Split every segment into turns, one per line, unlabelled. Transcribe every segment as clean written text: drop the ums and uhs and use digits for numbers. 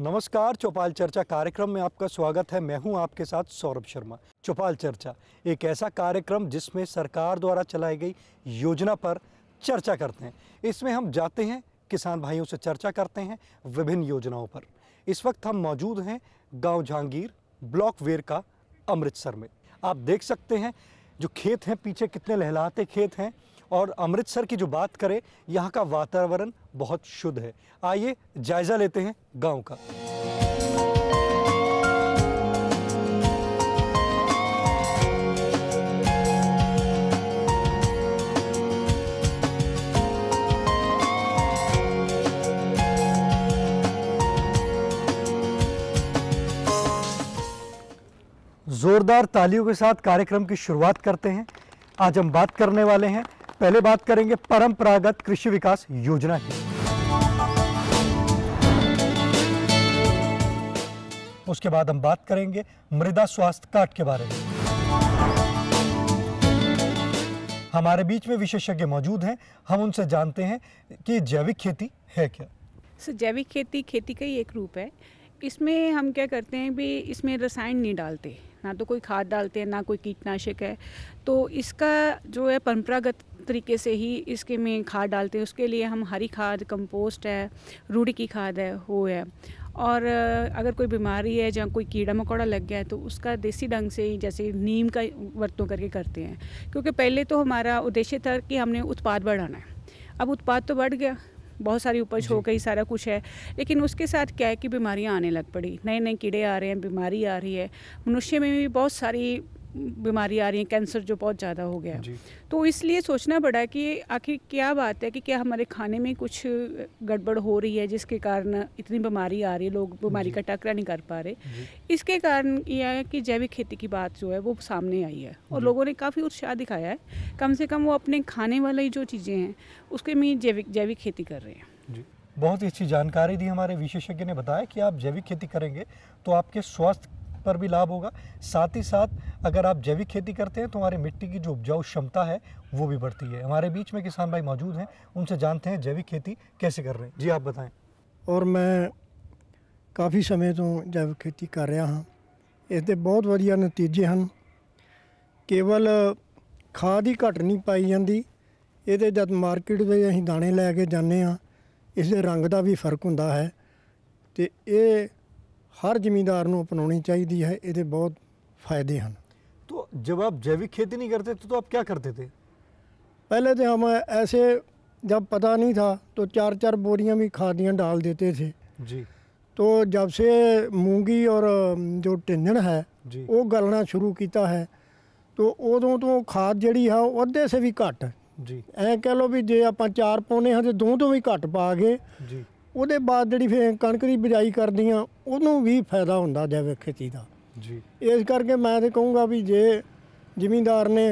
नमस्कार, चौपाल चर्चा कार्यक्रम में आपका स्वागत है। मैं हूं आपके साथ सौरभ शर्मा। चौपाल चर्चा एक ऐसा कार्यक्रम जिसमें सरकार द्वारा चलाई गई योजना पर चर्चा करते हैं। इसमें हम जाते हैं, किसान भाइयों से चर्चा करते हैं विभिन्न योजनाओं पर। इस वक्त हम मौजूद हैं गांव जहांगीर, ब्लॉक वेरका, अमृतसर में। आप देख सकते हैं जो खेत हैं पीछे, कितने लहलहाते खेत हैं। और अमृतसर की जो बात करें, यहाँ का वातावरण बहुत शुद्ध है। आइए जायजा लेते हैं गांव का। जोरदार तालियों के साथ कार्यक्रम की शुरुआत करते हैं। आज हम बात करने वाले हैं, पहले बात करेंगे परंपरागत कृषि विकास योजना की। उसके बाद हम बात करेंगे मृदा स्वास्थ्य कार्ड के बारे में। हमारे बीच में विशेषज्ञ मौजूद हैं, हम उनसे जानते हैं कि जैविक खेती है क्या।
जैविक खेती का ही एक रूप है। इसमें हम क्या करते हैं भी, इसमें रसायन नहीं डालते, ना तो कोई खाद डालते हैं, ना कोई कीटनाशक है। तो इसका जो है परंपरागत तरीके से ही इसके में खाद डालते हैं। उसके लिए हम हरी खाद, कंपोस्ट है, रूढ़ी की खाद है, वो है। और अगर कोई बीमारी है, जहाँ कोई कीड़ा मकोड़ा लग गया है, तो उसका देसी ढंग से ही, जैसे नीम का वरतों करके करते हैं। क्योंकि पहले तो हमारा उद्देश्य था कि हमने उत्पाद बढ़ाना है। अब उत्पाद तो बढ़ गया, बहुत सारी उपज हो गई, सारा कुछ है, लेकिन उसके साथ क्या है कि बीमारियां आने लग पड़ी। नए नए कीड़े आ रहे हैं, बीमारी आ रही है। मनुष्य में भी बहुत सारी बीमारी आ रही है, कैंसर जो बहुत ज़्यादा हो गया। तो इसलिए सोचना पड़ा कि आखिर क्या बात है कि क्या हमारे खाने में कुछ गड़बड़ हो रही है जिसके कारण इतनी बीमारी आ रही है, लोग बीमारी का टकरा नहीं कर पा रहे। इसके कारण यह है कि जैविक खेती की बात जो है वो सामने आई है और लोगों ने काफ़ी उत्साह दिखाया है। कम से कम वो अपने खाने वाली जो चीज़ें हैं उसके में जैविक खेती कर रहे हैं।
बहुत ही अच्छी जानकारी दी हमारे विशेषज्ञ ने। बताया कि आप जैविक खेती करेंगे तो आपके स्वास्थ्य पर भी लाभ होगा, साथ ही साथ अगर आप जैविक खेती करते हैं तो हमारी मिट्टी की जो उपजाऊ क्षमता है वो भी बढ़ती है। हमारे बीच में किसान भाई मौजूद हैं, उनसे जानते हैं जैविक खेती कैसे कर रहे हैं। जी आप बताएं।
और मैं काफ़ी समय तो जैविक खेती कर रहा हाँ। इसके बहुत वधिया नतीजे हैं। केवल खाद ही घट नहीं पाई जाती, ये जब मार्केट में असीं दाने लैके जाने हाँ, इसके रंग का भी फर्क होंदा है। तो ये हर जिमींदार को अपनानी चाहिए है, ये बहुत फ़ायदे हैं।
तो जब आप जैविक खेती नहीं करते तो आप क्या करते थे?
पहले तो हम ऐसे, जब पता नहीं था तो 4-4 बोरियां भी खादियाँ डाल देते थे
जी।
तो जब से मूंगी और जो टिंजन है वो गलना शुरू किया है, तो उदों तो खाद जी है वो अद्धे से भी घट
जी।
ऐ कह लो भी जे आप 4 पाने हाँ तो 2 तो भी घट पा गए
जी।
ਉਹਦੇ ਬਾਅਦ ਜਿਹੜੀ ਫਿਰ ਕਣਕ ਦੀ ਬਿਜਾਈ ਕਰਦੀਆਂ ਉਹਨੂੰ ਵੀ ਫਾਇਦਾ ਹੁੰਦਾ ਜੈਵਿਕ ਖੇਤੀ ਦਾ
ਜੀ।
ਇਸ ਕਰਕੇ ਮੈਂ ਤੇ ਕਹੂੰਗਾ ਵੀ ਜੇ ਜ਼ਿਮੀਂਦਾਰ ਨੇ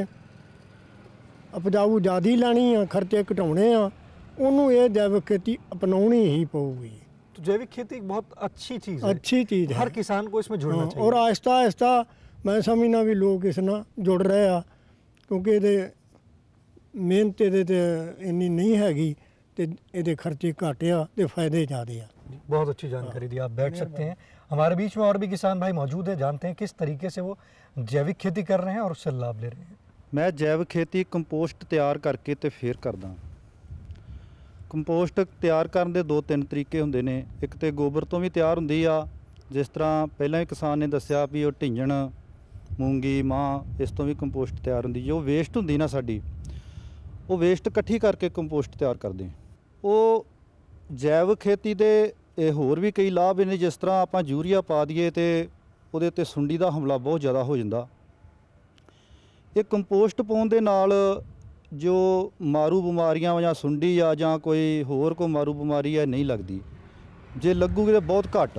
ਉਪਜਾਊ ਜ਼ਿਆਦਾ ਲੈਣੀ ਆ, ਖਰਚੇ ਘਟਾਉਣੇ ਆ, ਉਹਨੂੰ ਇਹ ਜੈਵਿਕ खेती अपनानी ही पऊगी।
तो जैविक खेती एक बहुत अच्छी चीज़ है,
अच्छी चीज़ है,
हर किसान को इसमें जुड़ना चाहिए।
और आहिस्ता आहिस्ता मैं समझना भी लोग इस नाल जुड़ रहे आ, क्योंकि ये मेहनत ये इन्नी नहीं हैगी तो ये खर्चे घट आ तो फायदे ज़्यादा आ।
बहुत अच्छी जानकारी दी। आप बैठ सकते हैं। हमारे बीच में और भी किसान भाई मौजूद हैं, जानते हैं किस तरीके से वो जैविक खेती कर रहे हैं और उससे लाभ ले रहे हैं।
मैं जैविक खेती कंपोस्ट तैयार करके तो फिर करदा। कंपोस्ट तैयार करने के 2-3 तरीके होंदे ने। एक तो गोबर तो भी तैयार होंदी आ, जिस तरह पहला ही किसान ने दस्सिया भी वो ढिंजण, मूंगी, मां, इस तो भी कंपोस्ट तैयार होंदी। जो वेस्ट होंदी ना साडी, वो वेस्ट इकट्ठी करके कंपोस्ट तैयार करते हैं। वो जैविक खेती के होर भी कई लाभ ने, जिस तरह आप यूरिया पा दईए तो ਉਹਦੇ ਤੇ ਸੁੰਡੀ ਦਾ ਹਮਲਾ ਬਹੁਤ ਜ਼ਿਆਦਾ ਹੋ ਜਾਂਦਾ। ਇਹ ਕੰਪੋਸਟ ਪਾਉਣ ਦੇ ਨਾਲ ਜੋ ਮਾਰੂ ਬਿਮਾਰੀਆਂ ਜਾਂ ਸੁੰਡੀ ਆ ਜਾਂ ਕੋਈ ਹੋਰ ਕੋਈ ਮਾਰੂ ਬਿਮਾਰੀ ਹੈ ਨਹੀਂ ਲੱਗਦੀ। ਜੇ ਲੱਗੂਗੀ ਤਾਂ ਬਹੁਤ ਘੱਟ।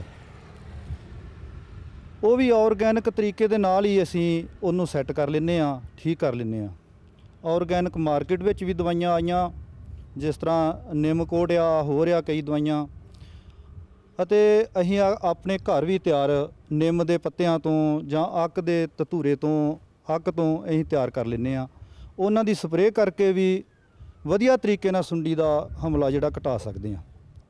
ਉਹ ਵੀ ਆਰਗੈਨਿਕ ਤਰੀਕੇ ਦੇ ਨਾਲ ਹੀ ਅਸੀਂ ਉਹਨੂੰ ਸੈੱਟ ਕਰ ਲੈਂਦੇ ਹਾਂ, ਠੀਕ ਕਰ ਲੈਂਦੇ ਹਾਂ। ਆਰਗੈਨਿਕ ਮਾਰਕੀਟ ਵਿੱਚ ਵੀ ਦਵਾਈਆਂ ਆਈਆਂ, ਜਿਸ ਤਰ੍ਹਾਂ ਨਿੰਮਕੋਟ ਆ, ਹੋਰ ਆ ਕਈ ਦਵਾਈਆਂ। ਅਤੇ ਅਸੀਂ ਆਪਣੇ ਘਰ ਵੀ ਤਿਆਰ ਨਿੰਮ ਦੇ ਪੱਤਿਆਂ ਤੋਂ ਜਾਂ ਅੱਕ ਦੇ ਧਤੂਰੇ ਤੋਂ, ਅੱਕ ਤੋਂ ਅਸੀਂ ਤਿਆਰ ਕਰ ਲੈਂਦੇ ਹਾਂ। ਉਹਨਾਂ ਦੀ ਸਪਰੇਅ ਕਰਕੇ ਵੀ ਵਧੀਆ ਤਰੀਕੇ ਨਾਲ ਸੁੰਡੀ ਦਾ ਹਮਲਾ ਜਿਹੜਾ ਘਟਾ ਸਕਦੇ ਹਾਂ।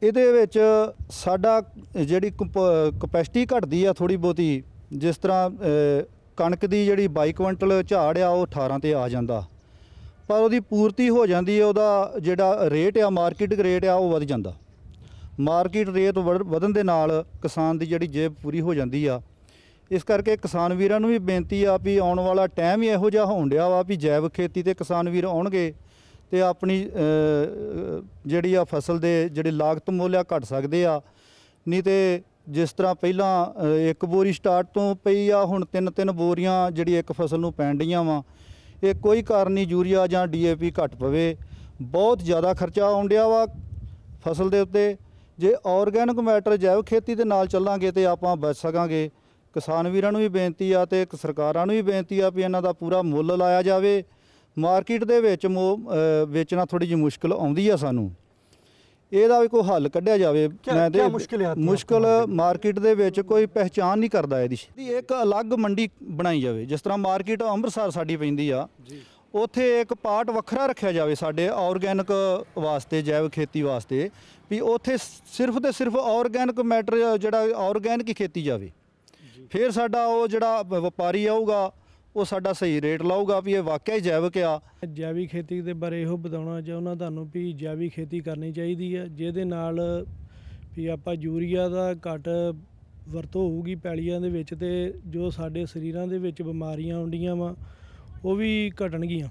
ਇਹਦੇ ਵਿੱਚ ਸਾਡਾ ਜਿਹੜੀ ਕਪੈਸਿਟੀ ਘਟਦੀ ਆ ਥੋੜੀ ਬਹੁਤੀ। ਜਿਸ ਤਰ੍ਹਾਂ ਕਣਕ ਦੀ ਜਿਹੜੀ 22 ਕੁਇੰਟਲ ਝਾੜ ਆ ਉਹ 18 ਤੇ ਆ ਜਾਂਦਾ, ਪਰ ਉਹਦੀ ਪੂਰਤੀ ਹੋ ਜਾਂਦੀ ਹੈ। ਉਹਦਾ ਜਿਹੜਾ ਰੇਟ ਆ, ਮਾਰਕੀਟ ਰੇਟ ਆ, ਉਹ ਵੱਧ ਜਾਂਦਾ। ਮਾਰਕੀਟ ਰੇਟ ਵਧਣ ਦੇ ਨਾਲ ਕਿਸਾਨ ਦੀ ਜਿਹੜੀ ਜੇਬ ਪੂਰੀ ਹੋ ਜਾਂਦੀ ਆ। ਇਸ ਕਰਕੇ ਕਿਸਾਨ ਵੀਰਾਂ ਨੂੰ ਵੀ ਬੇਨਤੀ ਆ ਵੀ ਆਉਣ ਵਾਲਾ ਟਾਈਮ ਹੀ ਇਹੋ ਜਿਹਾ ਹੋਣ ਡਿਆ ਵਾ ਵੀ ਜੈਵ ਖੇਤੀ ਤੇ ਕਿਸਾਨ ਵੀਰ ਆਉਣਗੇ ਤੇ ਆਪਣੀ ਜਿਹੜੀ ਆ ਫਸਲ ਦੇ ਜਿਹੜੇ ਲਾਗਤ ਮੁੱਲ ਆ ਘਟ ਸਕਦੇ ਆ। ਨਹੀਂ ਤੇ ਜਿਸ ਤਰ੍ਹਾਂ ਪਹਿਲਾਂ ਇੱਕ ਬੋਰੀ ਸਟਾਰਟ ਤੋਂ ਪਈ ਆ, ਹੁਣ 3-3 ਬੋਰੀਆਂ ਜਿਹੜੀ ਇੱਕ ਫਸਲ ਨੂੰ ਪੈਣ ਡੀਆਂ ਵਾ। ਇਹ ਕੋਈ ਕਾਰਨ ਨਹੀਂ ਯੂਰੀਆ ਜਾਂ DAP ਘੱਟ ਪਵੇ, ਬਹੁਤ ਜ਼ਿਆਦਾ ਖਰਚਾ ਆਉਣ ਡਿਆ ਵਾ ਫਸਲ ਦੇ ਉੱਤੇ। ਜੇ ਆਰਗੈਨਿਕ ਮੈਟਰ ਜੈਵ ਖੇਤੀ ਦੇ ਨਾਲ ਚੱਲਾਂਗੇ ਤੇ ਆਪਾਂ ਬਚ ਸਕਾਂਗੇ। ਕਿਸਾਨ ਵੀਰਾਂ ਨੂੰ ਵੀ ਬੇਨਤੀ ਆ ਤੇ ਸਰਕਾਰਾਂ ਨੂੰ ਵੀ ਬੇਨਤੀ ਆ ਵੀ ਇਹਨਾਂ ਦਾ ਪੂਰਾ ਮੁੱਲ ਲਾਇਆ ਜਾਵੇ। ਮਾਰਕੀਟ ਦੇ ਵਿੱਚ ਵੇਚਣਾ ਥੋੜੀ ਜਿਹੀ ਮੁਸ਼ਕਿਲ ਆਉਂਦੀ ਆ ਸਾਨੂੰ, ਇਹਦਾ ਵੀ ਕੋਈ ਹੱਲ ਕੱਢਿਆ ਜਾਵੇ। ਮੁਸ਼ਕਿਲ ਮਾਰਕੀਟ ਦੇ ਵਿੱਚ ਕੋਈ ਪਹਿਚਾਣ ਨਹੀਂ ਕਰਦਾ ਇਹਦੀ ਇੱਕ ਅਲੱਗ ਮੰਡੀ ਬਣਾਈ ਜਾਵੇ। ਜਿਸ ਤਰ੍ਹਾਂ ਮਾਰਕੀਟ ਅੰਮ੍ਰਿਤਸਰ ਸਾਡੀ ਪੈਂਦੀ ਆ, ਉੱਥੇ ਇੱਕ ਪਾਰਟ ਵੱਖਰਾ ਰੱਖਿਆ ਜਾਵੇ ਸਾਡੇ ਆਰਗੈਨਿਕ ਵਾਸਤੇ, ਜੈਵ ਖੇਤੀ ਵਾਸਤੇ, ਵੀ ਉੱਥੇ ਸਿਰਫ ਤੇ ਸਿਰਫ ਆਰਗੈਨਿਕ ਮੈਟਰ ਜਿਹੜਾ ਆਰਗੈਨਿਕ ਹੀ ਖੇਤੀ ਜਾਵੇ। ਫਿਰ ਸਾਡਾ ਉਹ ਜਿਹੜਾ ਵਪਾਰੀ ਆਊਗਾ ਉਹ ਸਾਡਾ ਸਹੀ ਰੇਟ ਲਾਊਗਾ ਵੀ ਇਹ ਵਾਕਿਆ ਹੀ ਜੈਵਿਕ ਆ।
ਜੈਵਿਕ ਖੇਤੀ ਦੇ ਬਾਰੇ ਇਹੋ ਬਤਾਉਣਾ ਚਾਹੁੰਦਾ ਤੁਹਾਨੂੰ ਵੀ ਜੈਵਿਕ ਖੇਤੀ ਕਰਨੀ ਚਾਹੀਦੀ ਹੈ, ਜਿਹਦੇ ਨਾਲ ਵੀ ਆਪਾਂ ਯੂਰੀਆ ਦਾ ਘੱਟ ਵਰਤੋਂ ਹੋਊਗੀ ਪੈਲੀਆਂ ਦੇ ਵਿੱਚ, ਤੇ ਜੋ ਸਾਡੇ ਸਰੀਰਾਂ ਦੇ ਵਿੱਚ ਬਿਮਾਰੀਆਂ ਆਉਂਦੀਆਂ ਵਾ ਉਹ ਵੀ ਘਟਣਗੀਆਂ।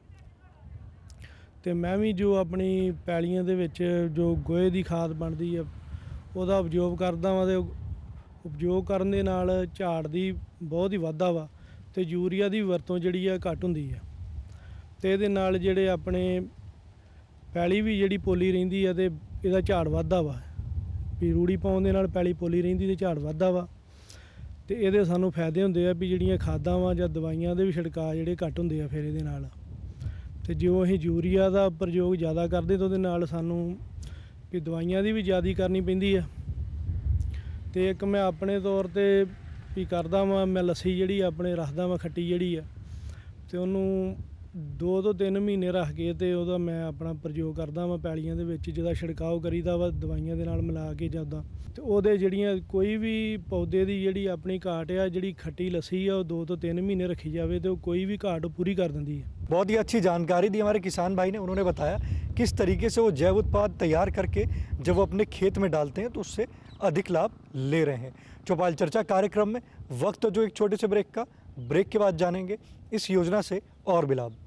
ਤੇ ਮੈਂ ਵੀ ਜੋ ਆਪਣੀ ਪੈਲੀਆਂ ਦੇ ਵਿੱਚ ਜੋ ਗੋਹੇ ਦੀ ਖਾਦ ਬਣਦੀ ਆ ਉਹਦਾ ਉਪਯੋਗ ਕਰਦਾ ਵਾਂ, ਤੇ ਉਪਯੋਗ ਕਰਨ ਦੇ ਨਾਲ ਝਾੜ ਦੀ ਬਹੁਤ ਹੀ ਵਾਧਾ ਵਾ ਤੇ ਯੂਰੀਆ ਦੀ ਵਰਤੋਂ ਜਿਹੜੀ ਆ ਘੱਟ ਹੁੰਦੀ ਆ। ਤੇ ਇਹਦੇ ਨਾਲ ਜਿਹੜੇ ਆਪਣੇ ਪੈਲੀ ਵੀ ਜਿਹੜੀ ਪੋਲੀ ਰਹਿੰਦੀ ਆ ਤੇ ਇਹਦਾ ਝਾੜ ਵੱਧਦਾ ਵਾ। ਵੀ ਰੂੜੀ ਪਾਉਣ ਦੇ ਨਾਲ ਪੈਲੀ ਪੋਲੀ ਰਹਿੰਦੀ ਤੇ ਝਾੜ ਵੱਧਦਾ ਵਾ। ਤੇ ਇਹਦੇ ਸਾਨੂੰ ਫਾਇਦੇ ਹੁੰਦੇ ਆ ਵੀ ਜਿਹੜੀਆਂ ਖਾਦਾਂ ਵਾ ਜਾਂ ਦਵਾਈਆਂ ਦੇ ਵੀ ਛਿੜਕਾਅ ਜਿਹੜੇ ਘੱਟ ਹੁੰਦੇ ਆ ਫਿਰ ਇਹਦੇ ਨਾਲ। ਤੇ ਜਿਉਂ ਅਸੀਂ ਯੂਰੀਆ ਦਾ ਪ੍ਰਯੋਗ ਜ਼ਿਆਦਾ ਕਰਦੇ ਤਾਂ ਉਹਦੇ ਨਾਲ ਸਾਨੂੰ ਵੀ ਦਵਾਈਆਂ ਦੀ ਵੀ ਜ਼ਿਆਦਾ ਕਰਨੀ ਪੈਂਦੀ ਆ। ਤੇ ਇੱਕ ਮੈਂ ਆਪਣੇ ਤੌਰ ਤੇ ਵੀ ਕਰਦਾ ਵਾਂ, ਮੈਂ ਲੱਸੀ ਜਿਹੜੀ ਆਪਣੇ ਰੱਖਦਾ ਵਾਂ ਖੱਟੀ ਜਿਹੜੀ ਆ, ਤੇ ਉਹਨੂੰ 2 ਤੋਂ 3 ਮਹੀਨੇ ਰੱਖ ਕੇ ਤੇ ਉਹਦਾ ਮੈਂ ਆਪਣਾ ਪ੍ਰਯੋਗ ਕਰਦਾ ਵਾਂ ਪੈਲੀਆਂ ਦੇ ਵਿੱਚ, ਜਿਹਦਾ ਛਿੜਕਾਅ ਕਰੀਦਾ ਵਾ ਦਵਾਈਆਂ ਦੇ ਨਾਲ ਮਿਲਾ ਕੇ ਜਾਂਦਾ। ਤੇ ਉਹਦੇ ਜਿਹੜੀਆਂ ਕੋਈ ਵੀ ਪੌਦੇ ਦੀ ਜਿਹੜੀ ਆਪਣੀ ਘਾਟ ਆ, ਜਿਹੜੀ ਖੱਟੀ ਲੱਸੀ ਆ, ਉਹ 2 ਤੋਂ 3 ਮਹੀਨੇ ਰੱਖੀ ਜਾਵੇ तो कोई भी घाट पूरी कर देती है।
बहुत ही अच्छी जानकारी दी हमारे किसान भाई ने। उन्होंने बताया किस तरीके से वो जैव उत्पाद तैयार करके जब वो अपने खेत में डालते हैं तो उससे अधिक लाभ ले रहे हैं। चौपाल चर्चा कार्यक्रम में वक्त जो एक छोटे से ब्रेक का, ब्रेक के बाद जानेंगे इस योजना से और भी लाभ।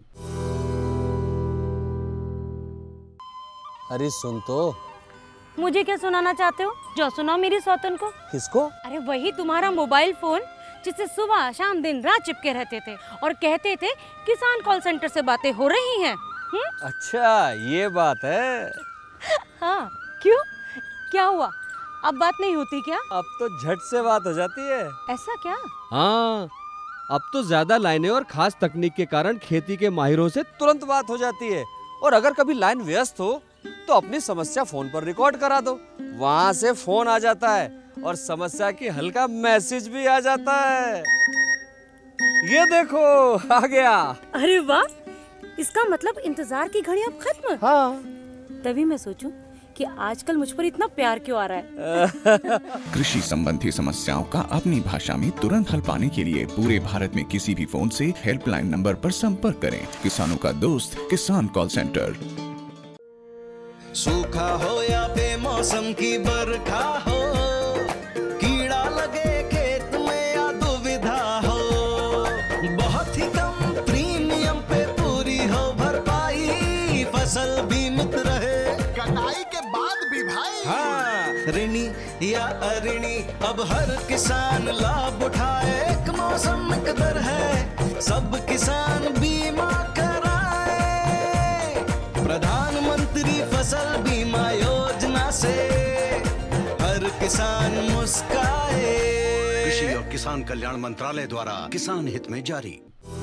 अरे सुन तो।
मुझे क्या सुनाना चाहते हो? जो सुनाओ मेरी सौतन को।
किसको?
अरे वही तुम्हारा मोबाइल फोन जिससे सुबह शाम दिन रात चिपके रहते थे और कहते थे किसान कॉल सेंटर से बातें हो रही हैं।
अच्छा ये बात है।
हाँ क्यों, क्या हुआ? अब बात नहीं होती क्या?
अब तो झट से बात हो जाती है।
ऐसा क्या?
हाँ, अब तो ज्यादा लाइनें और खास तकनीक के कारण खेती के माहिरों से
तुरंत बात हो जाती है। और अगर कभी लाइन व्यस्त हो तो अपनी समस्या फोन पर रिकॉर्ड करा दो, वहाँ से फोन आ जाता है और समस्या की हल का मैसेज भी आ जाता है। ये देखो आ गया।
अरे वाह, इसका मतलब इंतजार की घड़ी अब खत्म।
हाँ।
तभी मैं सोचूं कि आजकल मुझ पर इतना प्यार क्यों आ रहा है।
कृषि संबंधी समस्याओं का अपनी भाषा में तुरंत हल पाने के लिए पूरे भारत में किसी भी फोन से हेल्पलाइन नंबर पर संपर्क करें। किसानों का दोस्त किसान कॉल सेंटर।
सूखा हो या बेमौसम की बरखा हो, कीड़ा लगे खेत में या दुविधा हो, बहुत ही कम प्रीमियम पे पूरी हो भरपाई, फसल बीमित रहे
कटाई के बाद भी भाई।
हाँ, ऋणी या अऋणी अब हर किसान लाभ उठाए। एक मौसम एक दर है, सब किसान बीमा कराए। प्रधानमंत्री फसल बीमा योजना से हर किसान मुस्काए।
कृषि और किसान कल्याण मंत्रालय द्वारा किसान हित में जारी।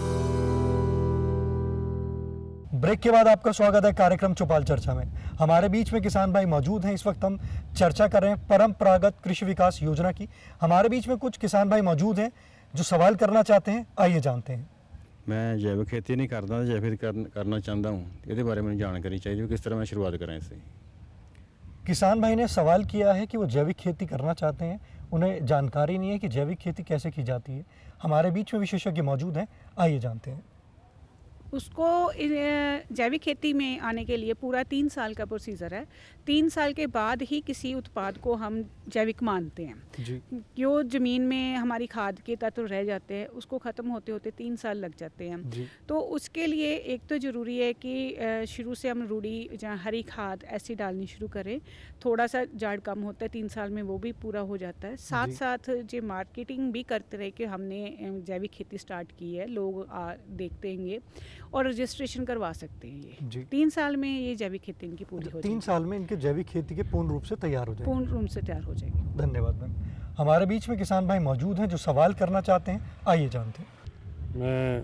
ब्रेक के बाद आपका स्वागत है कार्यक्रम चौपाल चर्चा में। हमारे बीच में किसान भाई मौजूद हैं। इस वक्त हम चर्चा कर रहे हैं परंपरागत कृषि विकास योजना की। हमारे बीच में कुछ किसान भाई मौजूद हैं जो सवाल करना चाहते हैं, आइए जानते हैं।
मैं जैविक खेती नहीं करता, जैविक करना चाहता हूँ। ये बारे में जानकारी चाहिए किस तरह मैं शुरुआत करें इससे।
किसान भाई ने सवाल किया है कि वो जैविक खेती करना चाहते हैं, उन्हें जानकारी नहीं है कि जैविक खेती कैसे की जाती है। हमारे बीच में विशेषज्ञ मौजूद हैं, आइए जानते हैं।
उसको जैविक खेती में आने के लिए पूरा 3 साल का प्रोसीजर है। 3 साल के बाद ही किसी उत्पाद को हम जैविक मानते हैं
जी।
जो ज़मीन में हमारी खाद के तत्व रह जाते हैं उसको ख़त्म होते होते 3 साल लग जाते हैं
जी।
तो उसके लिए एक तो ज़रूरी है कि शुरू से हम रूढ़ी जहाँ हरी खाद ऐसी डालनी शुरू करें। थोड़ा सा जाड़ कम होता है 3 साल में, वो भी पूरा हो जाता है। साथ साथ जो मार्केटिंग भी करते रहे कि हमने जैविक खेती स्टार्ट की है, लोग देखते हैं और रजिस्ट्रेशन करवा सकते हैं। ये 3 साल में ये जैविक खेती इनकी पूरी हो जाएगी।
3 साल में इनके जैविक खेती के पूर्ण रूप से तैयार हो जाएगी।
पूर्ण रूप से तैयार हो जाएगी।
धन्यवाद मैम। हमारे बीच में किसान भाई मौजूद हैं जो सवाल करना चाहते हैं, आइए जानते हैं।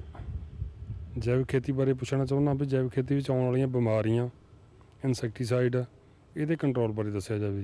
मैं जैविक खेती बारे पूछना चाਹੁੰਦਾ भी जैविक खेती ਵਿੱਚ ਆਉਣ ਵਾਲੀਆਂ ਬਿਮਾਰੀਆਂ इंसेक्टिसाइड ਇਹਦੇ कंट्रोल बारे ਦੱਸਿਆ ਜਾਵੇ।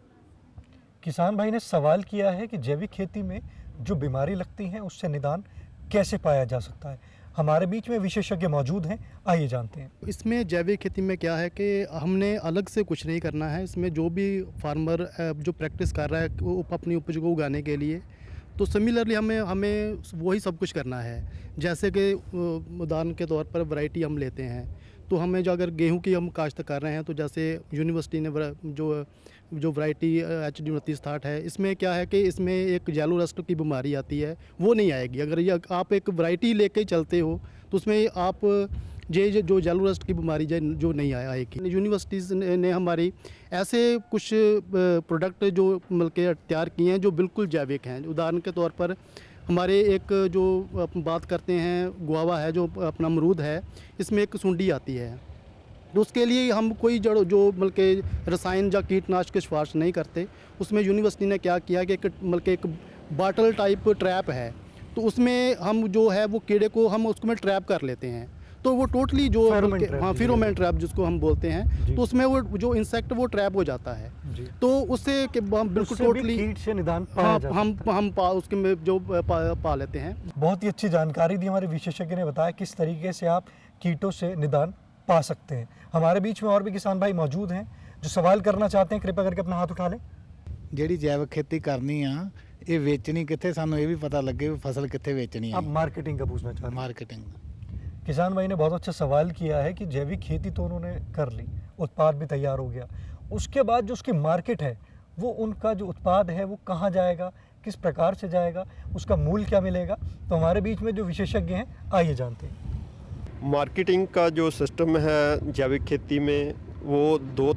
किसान भाई ने सवाल किया है कि जैविक खेती में जो बीमारी लगती हैं उससे निदान कैसे पाया जा सकता है। हमारे बीच में विशेषज्ञ मौजूद हैं, आइए जानते हैं।
इसमें जैविक खेती में क्या है कि हमने अलग से कुछ नहीं करना है। इसमें जो भी फार्मर जो प्रैक्टिस कर रहा है वो अपनी उपज को उगाने के लिए, तो सिमिलरली हमें वही सब कुछ करना है। जैसे कि उदाहरण के तौर पर वैरायटी हम लेते हैं, तो हमें जो अगर गेहूं की हम काश्त कर रहे हैं तो जैसे यूनिवर्सिटी ने जो वैरायटी HD 2960 है, इसमें क्या है कि इसमें एक येलो रस्ट की बीमारी आती है, वो नहीं आएगी। अगर ये आप एक वैरायटी लेके चलते हो तो उसमें आप ये जो येलो रस्ट की बीमारी जो नहीं आएगी। यूनिवर्सिटीज़ ने हमारी ऐसे कुछ प्रोडक्ट जो बल्कि तैयार किए हैं जो बिल्कुल जैविक हैं। उदाहरण के तौर पर हमारे एक जो बात करते हैं गुआवा है, जो अपना अमरूद है, इसमें एक सुंडी आती है, तो उसके लिए हम कोई जो बल्कि रसायन या कीटनाशक की सिफारिश नहीं करते। उसमें यूनिवर्सिटी ने क्या किया कि बल्कि एक बाटल टाइप ट्रैप है, तो उसमें हम जो है वो कीड़े को हम उसमें ट्रैप कर लेते हैं, तो वो टोटली जो फेरोमोन ट्रैप जिसको हम बोलते हैं, तो उसमें वो जो इंसेक्ट वो ट्रैप हो जाता है। तो उससे हम बिल्कुल टोटली
कीट से निदान
हम उसके में जो पा लेते हैं।
बहुत ही अच्छी जानकारी दी हमारे विशेषज्ञ ने, बताया किस तरीके से आप कीटों से निदान पा सकते हैं। हमारे बीच में और भी किसान भाई मौजूद हैं जो सवाल करना चाहते हैं, कृपया करके अपना हाथ उठा लें।
ਜਿਹੜੀ जैविक खेती करनी आ, ये वेचनी कितने, सानू ये भी पता लगे फसल कितने वेचनी है।
आप मार्केटिंग का पूछना चाहते हैं?
मार्केटिंग।
किसान भाई ने बहुत अच्छा सवाल किया है कि जैविक खेती तो उन्होंने कर ली, उत्पाद भी तैयार हो गया, उसके बाद जो उसकी मार्केट है वो उनका जो उत्पाद है वो कहाँ जाएगा, किस प्रकार से जाएगा, उसका मूल्य क्या मिलेगा। तो हमारे बीच में जो विशेषज्ञ हैं, आइए जानते हैं।
मार्केटिंग का जो सिस्टम है जैविक खेती में, वो दो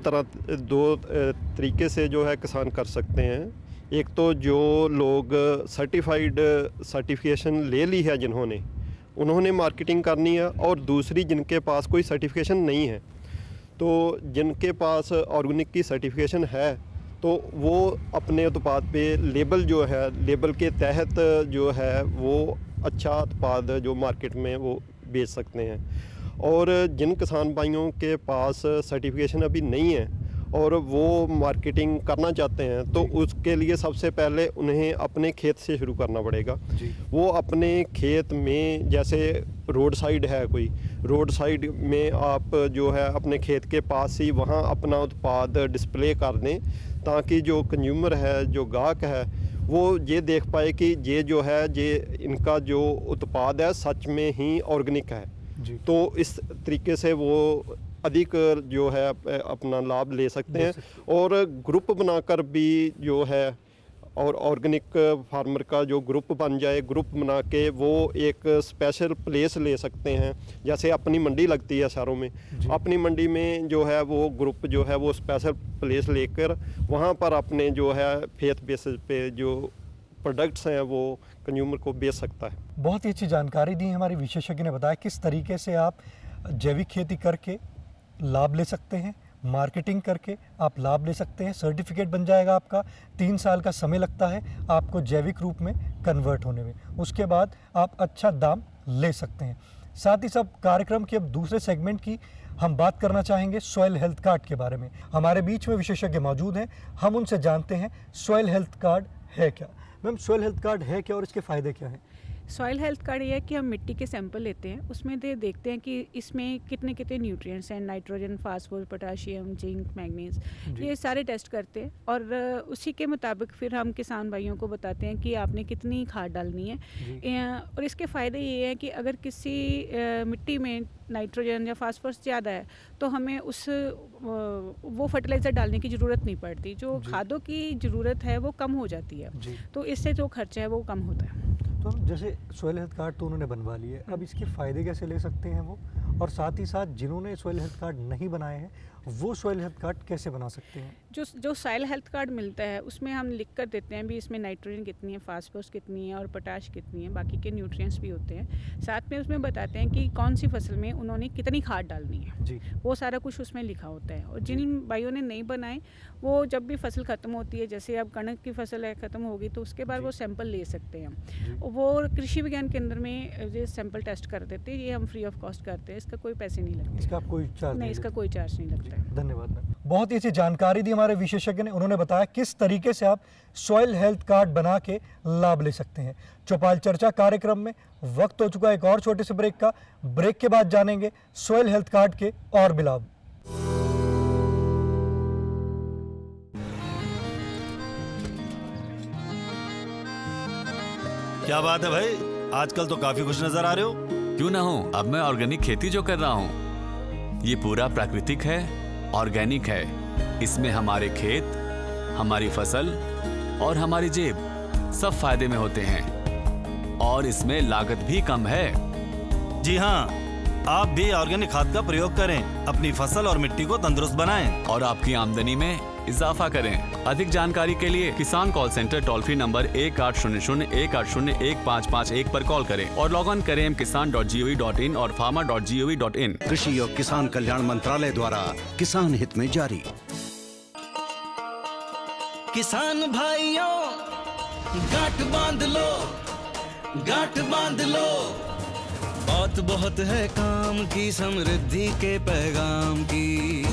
तरीके से जो है किसान कर सकते हैं। एक तो जो लोग सर्टिफिकेशन ले ली है उन्होंने मार्केटिंग करनी है, और दूसरी जिनके पास कोई सर्टिफिकेशन नहीं है। तो जिनके पास ऑर्गेनिक की सर्टिफिकेशन है तो वो अपने उत्पाद पे लेबल जो है, लेबल के तहत जो है वो अच्छा उत्पाद जो मार्केट में वो बेच सकते हैं। और जिन किसान भाइयों के पास सर्टिफिकेशन अभी नहीं है और वो मार्केटिंग करना चाहते हैं, तो उसके लिए सबसे पहले उन्हें अपने खेत से शुरू करना पड़ेगा। वो अपने खेत में, जैसे रोड साइड है कोई, रोड साइड में आप जो है अपने खेत के पास ही वहाँ अपना उत्पाद डिस्प्ले कर दें, ताकि जो कंज्यूमर है, जो ग्राहक है, वो ये देख पाए कि ये जो है ये इनका जो उत्पाद है सच में ही ऑर्गेनिक है। तो इस तरीके से वो अधिक जो है अपना लाभ ले सकते हैं। और ग्रुप बनाकर भी जो है, और ऑर्गेनिक फार्मर का जो ग्रुप बन जाए, ग्रुप बना के वो एक स्पेशल प्लेस ले सकते हैं। जैसे अपनी मंडी लगती है शहरों में, अपनी मंडी में जो है वो ग्रुप जो है वो स्पेशल प्लेस लेकर वहाँ पर अपने जो है फेथ बेसिस पे जो प्रोडक्ट्स हैं वो कंज्यूमर को बेच सकता है।
बहुत ही अच्छी जानकारी दी हमारे विशेषज्ञ ने, बताया किस तरीके से आप जैविक खेती करके लाभ ले सकते हैं, मार्केटिंग करके आप लाभ ले सकते हैं, सर्टिफिकेट बन जाएगा आपका। 3 साल का समय लगता है आपको जैविक रूप में कन्वर्ट होने में, उसके बाद आप अच्छा दाम ले सकते हैं। साथ ही सब कार्यक्रम के अब दूसरे सेगमेंट की हम बात करना चाहेंगे सॉइल हेल्थ कार्ड के बारे में। हमारे बीच में विशेषज्ञ मौजूद हैं, हम उनसे जानते हैं सॉइल हेल्थ कार्ड है क्या। मैम, सॉइल हेल्थ कार्ड है क्या और इसके फ़ायदे क्या हैं?
सॉइल हेल्थ कार्ड ये है कि हम मिट्टी के सैंपल लेते हैं, उसमें देखते हैं कि इसमें कितने कितने न्यूट्रिएंट्स हैं, nitrogen, phosphorus, potassium, zinc, manganese, ये सारे टेस्ट करते हैं और उसी के मुताबिक फिर हम किसान भाइयों को बताते हैं कि आपने कितनी खाद डालनी है। और इसके फ़ायदे ये हैं कि अगर किसी मिट्टी में नाइट्रोजन या फास्फोरस ज़्यादा है तो हमें वो फर्टिलाइज़र डालने की ज़रूरत नहीं पड़ती, जो खादों की ज़रूरत है वो कम हो जाती है, तो इससे जो खर्चा है वो कम होता है।
तो हम जैसे सॉइल हेल्थ कार्ड तो उन्होंने बनवा लिए, अब इसके फ़ायदे कैसे ले सकते हैं वो, और साथ ही साथ जिन्होंने सॉइल हेल्थ कार्ड नहीं बनाए हैं वो सॉइल हेल्थ कार्ड कैसे बना सकते हैं?
जो सॉइल हेल्थ कार्ड मिलता है उसमें हम लिख कर देते हैं भी इसमें नाइट्रोजन कितनी है, फास्फोरस कितनी है और पोटाश कितनी है, बाकी के न्यूट्रिएंट्स भी होते हैं। साथ में उसमें बताते हैं कि कौन सी फसल में उन्होंने कितनी खाद डालनी है
जी,
वो सारा कुछ उसमें लिखा होता है। और जिन भाइयों ने नहीं बनाए वो जब भी फसल ख़त्म होती है, जैसे अब कणक की फसल है ख़त्म होगी तो उसके बाद वो सैंपल ले सकते हैं, वो कृषि विज्ञान केंद्र में ये सैंपल टेस्ट कर देते हैं, ये हम फ्री ऑफ कॉस्ट करते हैं, इसका कोई पैसे नहीं लगते,
इसका कोई चार्ज
नहीं, इसका कोई चार्ज नहीं लगता है।
धन्यवाद मैम, बहुत ही अच्छी जानकारी दी हमारे विशेषज्ञ ने। उन्होंने बताया किस तरीके से आप सॉइल हेल्थ कार्ड बना के लाभ ले सकते हैं। चौपाल चर्चा कार्यक्रम में वक्त हो चुका है एक और छोटे से ब्रेक का। ब्रेक के बाद जानेंगे सॉइल हेल्थ कार्ड के और भी लाभ।
क्या बात है भाई, आजकल तो काफी खुश नजर आ रहे हो।
क्यों ना हो, अब मैं ऑर्गेनिक खेती जो कर रहा हूँ ये पूरा प्राकृतिक है, ऑर्गेनिक है। इसमें हमारे खेत, हमारी फसल और हमारी जेब सब फायदे में होते हैं और इसमें लागत भी कम है।
जी हाँ, आप भी ऑर्गेनिक खाद का प्रयोग करें, अपनी फसल और मिट्टी को तंदुरुस्त बनाएं
और आपकी आमदनी में इजाफा करें। अधिक जानकारी के लिए Kisan call centre toll free number 1800-180-1551 पर कॉल करें और लॉग ऑन करें kisan.gov.in और farmer.gov.in।
कृषि और किसान कल्याण मंत्रालय द्वारा किसान हित में जारी।
किसान भाइयों गांठ बांध लो, गांठ बांध लो, बात बहुत है काम की, समृद्धि के पैगाम की।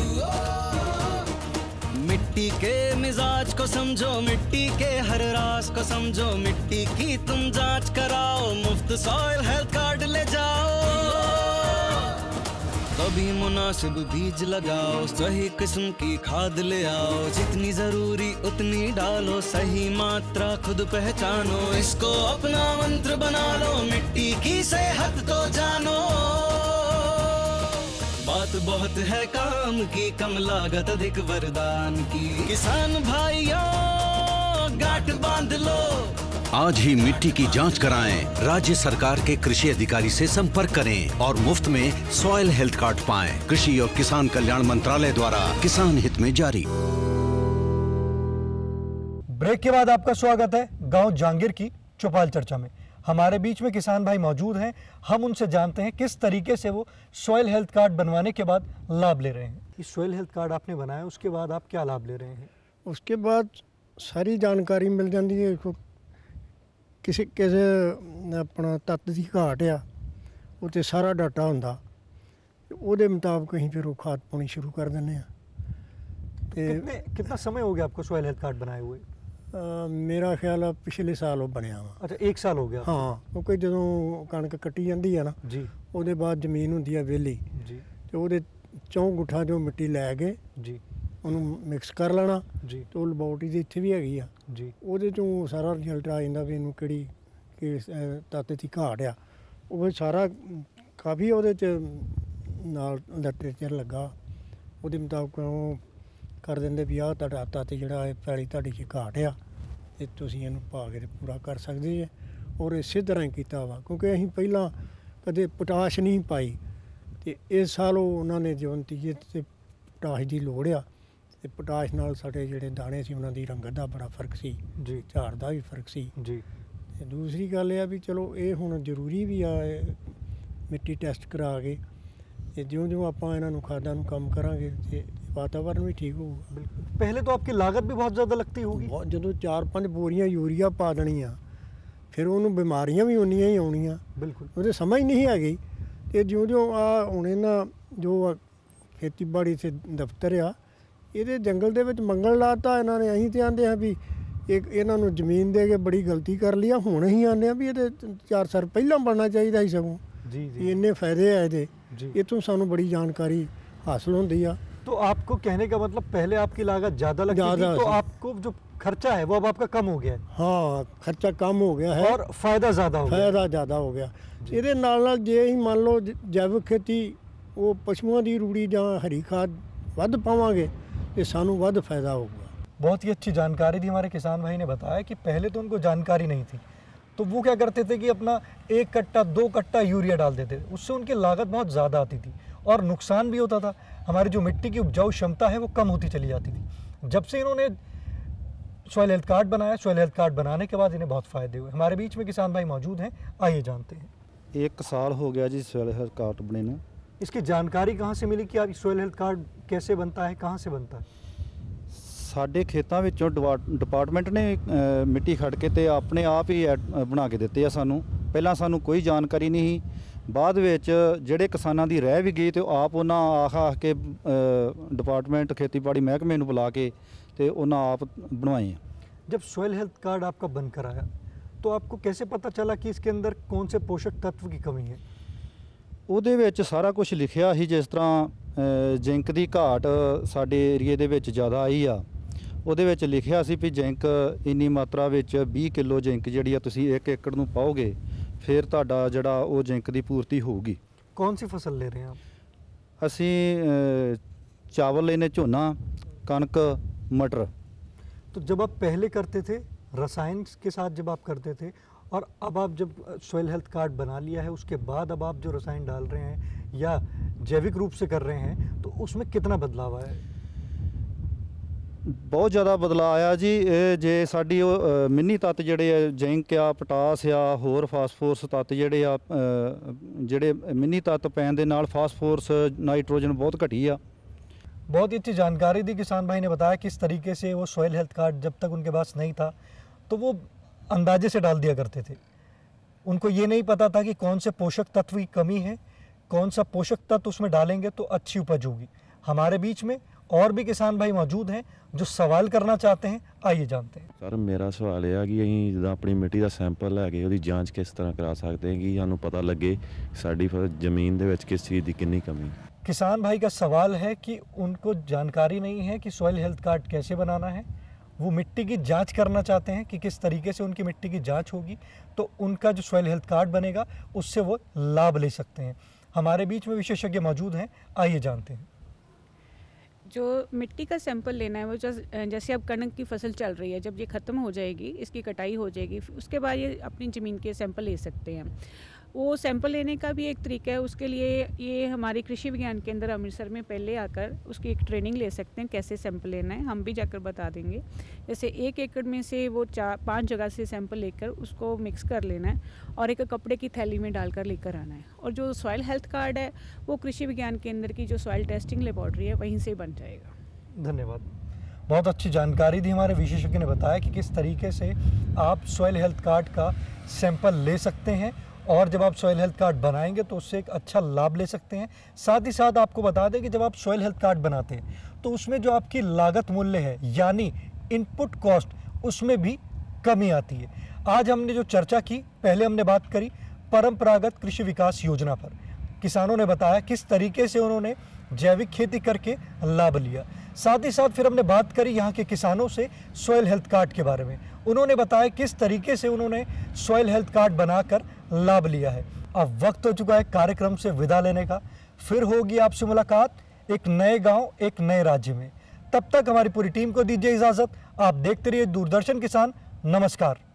मिट्टी के मिजाज को समझो, मिट्टी के हर राज को समझो, मिट्टी की तुम जांच कराओ, मुफ्त सॉइल हेल्थ कार्ड ले जाओ। कभी मुनासिब बीज लगाओ, सही किस्म की खाद ले आओ, जितनी जरूरी उतनी डालो, सही मात्रा खुद पहचानो, इसको अपना मंत्र बना लो, मिट्टी की सेहत तो जानो। बात बहुत है काम की, कम लागत अधिक वरदान की। किसान भाइयों गांठ बांध लो,
आज ही मिट्टी की जांच कराएं, राज्य सरकार के कृषि अधिकारी से संपर्क करें और मुफ्त में सॉइल हेल्थ कार्ड पाएं। कृषि और किसान कल्याण मंत्रालय द्वारा किसान हित में जारी।
ब्रेक के बाद आपका स्वागत है गांव जांगीर की चौपाल चर्चा में। हमारे बीच में किसान भाई मौजूद हैं, हम उनसे जानते हैं किस तरीके से वो सॉइल हेल्थ कार्ड बनवाने के बाद लाभ ले रहे हैं। इस सॉइल हेल्थ कार्ड आपने बनाया, उसके बाद आप क्या लाभ ले रहे हैं?
उसके बाद सारी जानकारी मिल जाती है। ਕਿਸੇ ਆਪਣਾ ਤੱਤ ਦੀ ਘਾਟ ਆ ਉੱਤੇ ਸਾਰਾ ਡਾਟਾ ਹੁੰਦਾ, ਉਹਦੇ ਮੁਤਾਬਕ ਅਸੀਂ ਫਿਰ ਉਹ ਖਾਦ ਪਾਉਣੀ ਸ਼ੁਰੂ ਕਰ ਦਿੰਦੇ ਆ।
कितना समय हो गया आपको सॉइल हेल्थ कार्ड बनाए हुए?
मेरा ख्याल है पिछले साल वो बनया वा।
अच्छा, 1 साल हो गया।
हाँ, क्योंकि ਜਦੋਂ ਕਣਕ ਕੱਟੀ ਜਾਂਦੀ ਆ ਨਾ
ਜੀ,
ਉਹਦੇ ਬਾਅਦ ਜ਼ਮੀਨ ਹੁੰਦੀ ਆ ਵਿਹਲੀ
ਜੀ,
ਤੇ ਉਹਦੇ 4 ਗੁੱਠਾਂ ਜੋ ਮਿੱਟੀ ਲੈ ਕੇ
ਜੀ
ਉਹਨੂੰ ਮਿਕਸ ਕਰ ਲੈਣਾ
ਜੀ,
ਤੇ ਉਹ ਲੈਬੋਰਟਰੀ ਦੇ ਇੱਥੇ ਵੀ ਹੈਗੀ ਆ
ਜੀ,
ਉਹਦੇ ਚੋਂ ਸਾਰਾ ਰਿਜ਼ਲਟ ਆ ਜਾਂਦਾ ਵੀ ਇਹਨੂੰ ਕਿਹੜੀ ਤੱਤ ਦੀ ਘਾਟ ਆ। ਉਹ ਸਾਰਾ ਕਾਫੀ ਉਹਦੇ 'ਚ ਨਾਲ ਲਿਟਰੇਚਰ ਲੱਗਾ, ਉਹਦੇ ਮੁਤਾਬਕ ਉਹ ਕਰ ਦਿੰਦੇ ਵੀ ਆਹ ਤੁਹਾਡਾ ਤੱਤ ਜਿਹੜਾ ਹੈ ਪੈਲੀ ਤੁਹਾਡੀ 'ਚ ਘਾਟ ਆ ਅਤੇ ਤੁਸੀਂ ਇਹਨੂੰ ਪਾ ਕੇ ਪੂਰਾ ਕਰ ਸਕਦੇ ਜੇ। ਔਰ ਇਸੇ ਤਰ੍ਹਾਂ ਹੀ ਕੀਤਾ ਵਾ, ਕਿਉਂਕਿ ਅਸੀਂ ਪਹਿਲਾਂ ਕਦੇ ਪੋਟਾਸ਼ ਨਹੀਂ ਪਾਈ ਅਤੇ ਇਸ ਸਾਲ ਉਹਨਾਂ ਨੇ ਜੋ ਨਤੀਜੇ 'ਤੇ ਪੋਟਾਸ਼ ਦੀ ਲੋੜ ਆ, ਅਤੇ ਪੋਟਾਸ਼ ਨਾਲ ਸਾਡੇ ਜਿਹੜੇ ਦਾਣੇ ਸੀ ਉਹਨਾਂ ਦੀ ਰੰਗਤ ਦਾ ਬੜਾ ਫਰਕ ਸੀ
ਜੀ,
ਝਾੜ ਦਾ ਵੀ ਫਰਕ ਸੀ
ਜੀ।
ਅਤੇ ਦੂਸਰੀ ਗੱਲ ਇਹ ਆ ਵੀ ਚਲੋ ਇਹ ਹੁਣ ਜ਼ਰੂਰੀ ਵੀ ਆ ਮਿੱਟੀ ਟੈਸਟ ਕਰਾ ਕੇ, ਅਤੇ ਜਿਉਂ ਆਪਾਂ ਇਹਨਾਂ ਨੂੰ ਖਾਦਾਂ ਨੂੰ ਕੰਮ ਕਰਾਂਗੇ ਅਤੇ वातावरण भी ठीक होगा।
बिल्कुल। पहले तो आपकी लागत भी बहुत ज़्यादा लगती होगी।
जो 4-5 बोरियां यूरिया पा देनी फिर उन्होंने बीमारियां भी उन्नियां ही आउणियां।
बिल्कुल,
वो समझ नहीं हैगी। तो ज्यों हुणे ना जो खेतीबाड़ी से दफ्तर आ ये जंगल दे विच मंगल लाता इन्होंने। असीं तो आंदे हाँ भी ਇੱਕ ਇਹਨਾਂ ਨੂੰ ਜ਼ਮੀਨ ਦੇ ਕੇ ਬੜੀ ਗਲਤੀ ਕਰ ਲਈ ਆ। ਹੁਣ ਅਸੀਂ ਆਉਂਦੇ ਹਾਂ ਵੀ ਇਹਦੇ 4 ਸਾਲ ਪਹਿਲਾਂ ਬਣਨਾ ਚਾਹੀਦਾ ਸੀ ਸਗੋਂ ਜੀ। ਇੰਨੇ फायदे ਆ ਇਹਦੇ, इतों सानू बड़ी जानकारी हासिल होती है।
तो आपको कहने का मतलब पहले आपकी लागत ज़्यादा लगती थी, तो आपको जो खर्चा है वो अब आपका कम हो गया है।
हाँ, खर्चा कम हो गया है
और फायदा ज़्यादा हो गया।
फायदा ज़्यादा हो गया। ये नाल जे ही मान लो जैविक खेती वो पशुओं की रूड़ी ਜਾਂ हरी खाद वध पावांगे तो सानू वध फायदा होगा।
बहुत ही अच्छी जानकारी दी हमारे किसान भाई ने बताया कि पहले तो उनको जानकारी नहीं थी, तो वो क्या करते थे कि अपना 1 कट्टा 2 कट्टा यूरिया डाल देते थे, उससे उनकी लागत बहुत ज़्यादा आती थी और नुकसान भी होता था। हमारी जो मिट्टी की उपजाऊ क्षमता है वो कम होती चली जाती थी। जब से इन्होंने सॉइल हेल्थ कार्ड बनाया, सॉइल हेल्थ कार्ड बनाने के बाद इन्हें बहुत फ़ायदे हुए। हमारे बीच में किसान भाई मौजूद हैं, आइए जानते हैं।
1 साल हो गया जी सॉइल हेल्थ कार्ड बने नूं।
इसकी जानकारी कहाँ से मिली कि आप सॉइल हेल्थ कार्ड कैसे बनता है, कहाँ से बनता है?
ਸਾਡੇ ਖੇਤਾਂ ਵਿੱਚੋਂ ਡਿਪਾਰਟਮੈਂਟ ਨੇ ਮਿੱਟੀ ਖੜ ਕੇ ਤੇ ਆਪਣੇ ਆਪ ਹੀ ਬਣਾ ਕੇ ਦਿੱਤੇ ਆ ਸਾਨੂੰ। ਪਹਿਲਾਂ ਸਾਨੂੰ ਕੋਈ ਜਾਣਕਾਰੀ ਨਹੀਂ ਸੀ, ਬਾਅਦ ਵਿੱਚ ਜਿਹੜੇ ਕਿਸਾਨਾਂ ਦੀ ਰਹਿ ਵੀ ਗਈ ਤੇ ਆਪ ਉਹਨਾਂ ਆਖ ਕੇ डिपार्टमेंट खेतीबाड़ी महकमे ਨੂੰ बुला के ਤੇ ਉਹਨਾਂ ਆਪ ਬਣਵਾਏ ਆ।
जब सॉइल हेल्थ कार्ड आपका बनकर आया तो आपको कैसे पता चला कि इसके अंदर कौन से पोषक तत्व की कमी है?
ਉਹਦੇ ਵਿੱਚ ਸਾਰਾ ਕੁਝ ਲਿਖਿਆ ਸੀ, ਜਿਸ ਤਰ੍ਹਾਂ ਜ਼ਿੰਕ ਦੀ ਘਾਟ ਸਾਡੇ ਏਰੀਏ ਦੇ ਵਿੱਚ ਜ਼ਿਆਦਾ ਆਈ ਆ। ਉਹਦੇ ਵਿੱਚ ਲਿਖਿਆ ਸੀ ਵੀ ਜ਼ਿੰਕ ਇੰਨੀ ਮਾਤਰਾ ਵਿੱਚ 20 ਕਿਲੋ ਜ਼ਿੰਕ ਜਿਹੜੀ ਆ ਤੁਸੀਂ 1 ਏਕੜ ਨੂੰ ਪਾਓਗੇ ਫਿਰ ਤੁਹਾਡਾ ਜਿਹੜਾ ਉਹ ਜ਼ਿੰਕ ਦੀ ਪੂਰਤੀ ਹੋਊਗੀ।
कौन सी फसल ले रहे हैं आप?
ਅਸੀਂ ਚਾਵਲ ਲੈਨੇ, ਝੋਨਾ, कनक, मटर।
तो जब आप पहले करते थे रसायन के साथ, जब आप करते थे, और अब आप जब सॉइल हेल्थ कार्ड बना लिया है उसके बाद अब आप जो रसायन डाल रहे हैं या जैविक रूप से कर रहे हैं, तो उसमें कितना बदलाव आया है?
बहुत ज़्यादा बदलाव आया जी। जे साडी मिनी तत्त जिहड़े जिंक आ, पोटास आ, होर फास्फोरस तत्त जिहड़े आ, जिहड़े मिनी तत्त पैण दे नाल फास्फोरस नाइट्रोजन बहुत घटी आ।
बहुत ही अच्छी जानकारी दी किसान भाई ने बताया किस तरीके से वो सॉइल हेल्थ कार्ड जब तक उनके पास नहीं था तो वो अंदाजे से डाल दिया करते थे। उनको ये नहीं पता था कि कौन से पोषक तत्व की कमी है, कौन सा पोषक तत्व उसमें डालेंगे तो अच्छी उपज होगी। हमारे बीच में और भी किसान भाई मौजूद हैं जो सवाल करना चाहते हैं, आइए जानते हैं।
सर मेरा सवाल यह है कि ਅਸੀਂ ਜਿੱਦਾਂ ਆਪਣੀ ਮਿੱਟੀ ਦਾ ਸੈਂਪਲ ਲੈ ਕੇ ਉਹਦੀ ਜਾਂਚ ਕਿਸ ਤਰ੍ਹਾਂ ਕਰਾ ਸਕਦੇ ਹਾਂ ਕਿ ਸਾਨੂੰ ਪਤਾ ਲੱਗੇ ਸਾਡੀ ਜ਼ਮੀਨ ਦੇ ਵਿੱਚ ਕਿਸ ਚੀਜ਼ ਦੀ ਕਿੰਨੀ ਕਮੀ।
किसान भाई का सवाल है कि उनको जानकारी नहीं है कि सॉइल हेल्थ कार्ड कैसे बनाना है। वो मिट्टी की जांच करना चाहते हैं कि किस तरीके से उनकी मिट्टी की जांच होगी तो उनका जो सॉइल हेल्थ कार्ड बनेगा उससे वो लाभ ले सकते हैं। हमारे बीच में विशेषज्ञ मौजूद हैं, आइए जानते हैं।
जो मिट्टी का सैंपल लेना है वो जैसे अब कणक की फसल चल रही है, जब ये ख़त्म हो जाएगी, इसकी कटाई हो जाएगी, उसके बाद ये अपनी ज़मीन के सैंपल ले सकते हैं। वो सैंपल लेने का भी एक तरीका है। उसके लिए ये हमारे कृषि विज्ञान केंद्र अमृतसर में पहले आकर उसकी एक ट्रेनिंग ले सकते हैं कैसे सैंपल लेना है, हम भी जाकर बता देंगे। जैसे 1 एकड़ में से वो 4-5 जगह से सैंपल लेकर उसको मिक्स कर लेना है और एक कपड़े की थैली में डालकर लेकर आना है। और जो सॉइल हेल्थ कार्ड है वो कृषि विज्ञान केंद्र की जो सॉइल टेस्टिंग लेबॉर्ट्री है वहीं से बन जाएगा।
धन्यवाद। बहुत अच्छी जानकारी दी हमारे विशेषज्ञ ने बताया कि किस तरीके से आप सॉइल हेल्थ कार्ड का सैंपल ले सकते हैं और जब आप सॉइल हेल्थ कार्ड बनाएंगे तो उससे एक अच्छा लाभ ले सकते हैं। साथ ही साथ आपको बता दें कि जब आप सॉइल हेल्थ कार्ड बनाते हैं तो उसमें जो आपकी लागत मूल्य है यानी इनपुट कॉस्ट, उसमें भी कमी आती है। आज हमने जो चर्चा की, पहले हमने बात करी परंपरागत कृषि विकास योजना पर। किसानों ने बताया किस तरीके से उन्होंने जैविक खेती करके लाभ लिया। साथ ही साथ फिर हमने बात करी यहाँ के किसानों से सॉइल हेल्थ कार्ड के बारे में। उन्होंने बताया किस तरीके से उन्होंने सॉइल हेल्थ कार्ड बनाकर लाभ लिया है। अब वक्त हो चुका है कार्यक्रम से विदा लेने का। फिर होगी आपसे मुलाकात एक नए गांव, एक नए राज्य में। तब तक हमारी पूरी टीम को दीजिए इजाज़त। आप देखते रहिए दूरदर्शन किसान। नमस्कार।